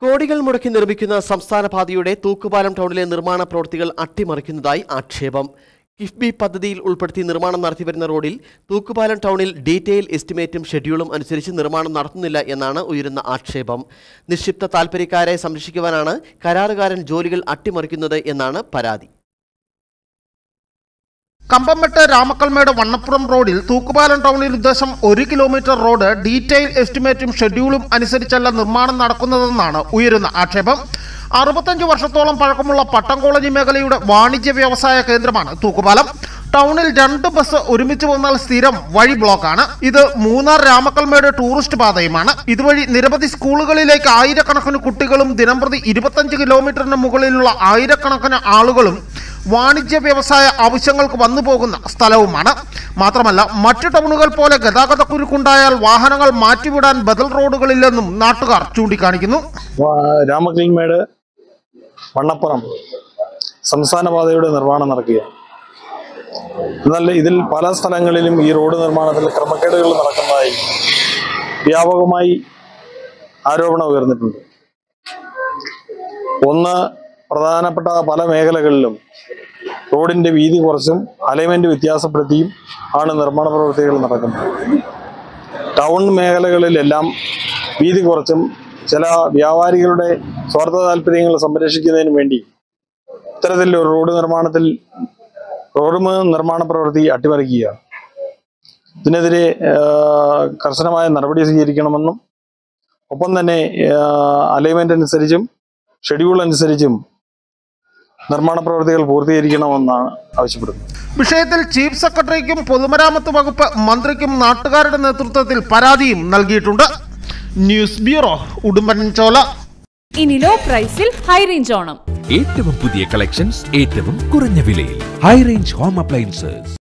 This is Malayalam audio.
കോടികൾ മുടക്കി നിർമ്മിക്കുന്ന സംസ്ഥാന പാതയുടെ തൂക്കുപാലം ടൗണിലെ നിർമ്മാണ പ്രവൃത്തികൾ അട്ടിമറിക്കുന്നതായി ആക്ഷേപം. കിഫ്ബി പദ്ധതിയിൽ ഉൾപ്പെടുത്തി നിർമ്മാണം നടത്തിവരുന്ന റോഡിൽ തൂക്കുപാലം ടൗണിൽ ഡീറ്റെയിൽ എസ്റ്റിമേറ്റും ഷെഡ്യൂളും അനുസരിച്ച് നിർമ്മാണം നടത്തുന്നില്ല എന്നാണ് ഉയരുന്ന ആക്ഷേപം. നിക്ഷിപ്ത താൽപ്പര്യക്കാരെ സംരക്ഷിക്കുവാനാണ് കരാറുകാരൻ ജോലികൾ അട്ടിമറിക്കുന്നത് എന്നാണ് പരാതി. കമ്പംമെട്ട് രാമക്കൽമേട് വണ്ണപ്പുറം റോഡിൽ തൂക്കുപാലം ടൗണിൽ ഉദ്ദേശം 1 കിലോമീറ്റർ റോഡ് ഡീറ്റെയിൽ എസ്റ്റിമേറ്റും ഷെഡ്യൂളും അനുസരിച്ചല്ല നിർമ്മാണം നടക്കുന്നതെന്നാണ് ഉയരുന്ന ആക്ഷേപം. 65 വർഷത്തോളം പഴക്കമുള്ള പട്ടം കോളനി മേഖലയുടെ വാണിജ്യ വ്യവസായ കേന്ദ്രമാണ് തൂക്കുപാലം. ടൗണിൽ 2 ബസ് ഒരുമിച്ച് വന്നാൽ സ്ഥിരം വഴി ബ്ലോക്കാണ്. ഇത് മൂന്നാർ രാമക്കൽമേട് ടൂറിസ്റ്റ് പാതയുമാണ്. ഇതുവഴി നിരവധി സ്കൂളുകളിലേക്ക് ആയിരക്കണക്കിന് കുട്ടികളും ദിനംപ്രതി 25 കിലോമീറ്ററിന് മുകളിലുള്ള ആയിരക്കണക്കിന് ആളുകളും വാണിജ്യ വ്യവസായ ആവശ്യങ്ങൾക്ക് വന്നു പോകുന്ന സ്ഥലവുമാണ്. മാത്രമല്ല മറ്റ് ടൗണുകൾ പോലെ ഗതാഗത കുരുക്കുണ്ടായാൽ വാഹനങ്ങൾ മാറ്റിവിടാൻ ബദൽ റോഡുകളില്ലെന്നും നാട്ടുകാർ ചൂണ്ടിക്കാണിക്കുന്നു. രാമക്കൽമേട് വണ്ണപ്പുറം സംസ്ഥാന പാതയുടെ നിർമ്മാണം നടക്കുക. എന്നാൽ ഇതിൽ പല സ്ഥലങ്ങളിലും ഈ റോഡ് നിർമ്മാണത്തിൽ ക്രമക്കേടുകൾ നടക്കുന്നതായി വ്യാപകമായി ആരോപണം ഉയർന്നിട്ടുണ്ട്. ഒന്ന്, പ്രധാനപ്പെട്ട പല മേഖലകളിലും റോഡിന്റെ വീതി കുറച്ചും അലൈൻമെന്റ് വ്യത്യാസപ്പെടുത്തിയും ആണ് നിർമ്മാണ പ്രവൃത്തികൾ നടക്കുന്നത്. ടൗൺ മേഖലകളിലെല്ലാം വീതി കുറച്ചും ചില വ്യാപാരികളുടെ സ്വാർത്ഥ താല്പര്യങ്ങൾ സംരക്ഷിക്കുന്നതിന് വേണ്ടി ഇത്തരത്തിൽ റോഡ് നിർമ്മാണ പ്രവൃത്തി അട്ടിമറിക്കുകയാണ്. ഇതിനെതിരെ കർശനമായ നടപടി സ്വീകരിക്കണമെന്നും ഒപ്പം തന്നെ അലൈൻമെന്റ് അനുസരിച്ചും ഷെഡ്യൂൾ അനുസരിച്ചും നിർമ്മാണ പ്രവൃത്തികൾ പൂർത്തീകരിക്കണമെന്നാണ് ആവശ്യപ്പെടുന്നത്. വിഷയത്തിൽ ചീഫ് സെക്രട്ടറിക്കും പൊതുമരാമത്ത് വകുപ്പ് മന്ത്രിക്കും നാട്ടുകാരുടെ നേതൃത്വത്തിൽ പരാതിയും നൽകിയിട്ടുണ്ട്. News bureau, Udumbanchola. ഇനി ലോ പ്രൈസിൽ ഹൈ റേഞ്ച് ഓണം. ഏറ്റവും പുതിയ കളക്ഷൻസ് ഏറ്റവും കുറഞ്ഞ വിലയിൽ ഹൈ റേഞ്ച് ഹോം അപ്ലയൻസസ്.